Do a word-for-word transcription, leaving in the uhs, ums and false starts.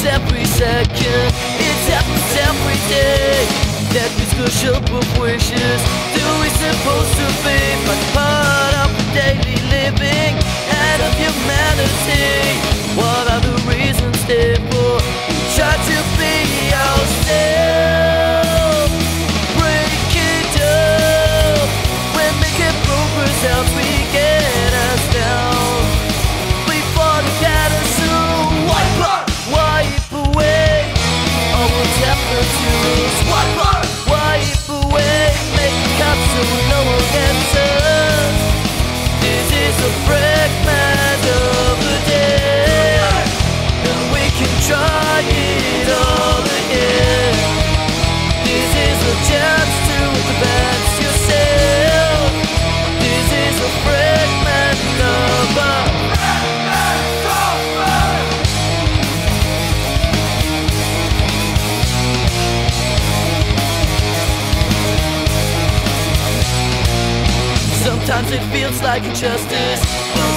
every second, it happens every day. That means crucial wishes. Do we supposed to be but part of daily living and of humanity? What are the reasons therefore we try to be ourselves? Break it up. When making progress helps we get us down. We fought together so wipe up, wipe away all what's happened to us. Wipe up, wipe away, make a cut so no one gets us. This is a fragment of the day, and we can try it all again. This is a chance to advance yourself. This is a fragment of a Sometimes it feels like injustice, but